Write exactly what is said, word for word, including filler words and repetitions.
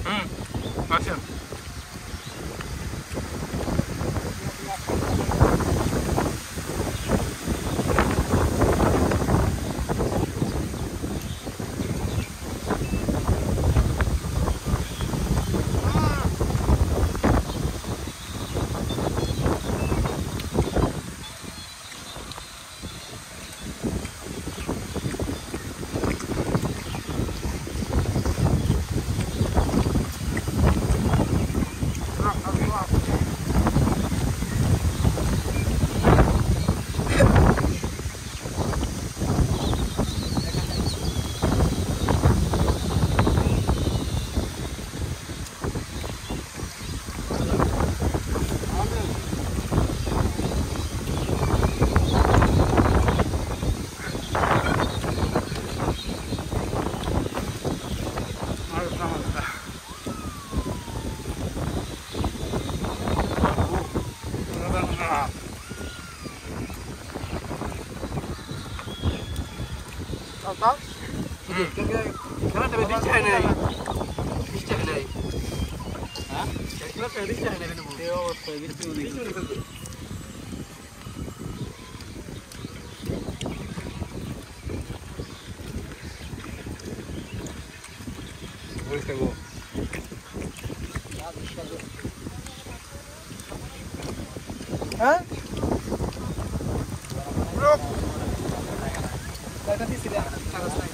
Hmm. Action. Tahu? Karena ada becah nih. Becah nih. Hah? Karena ada becah nih dulu. Yo, begitu begitu. Boleh tengok. Hah? Belum. Tadi sudah.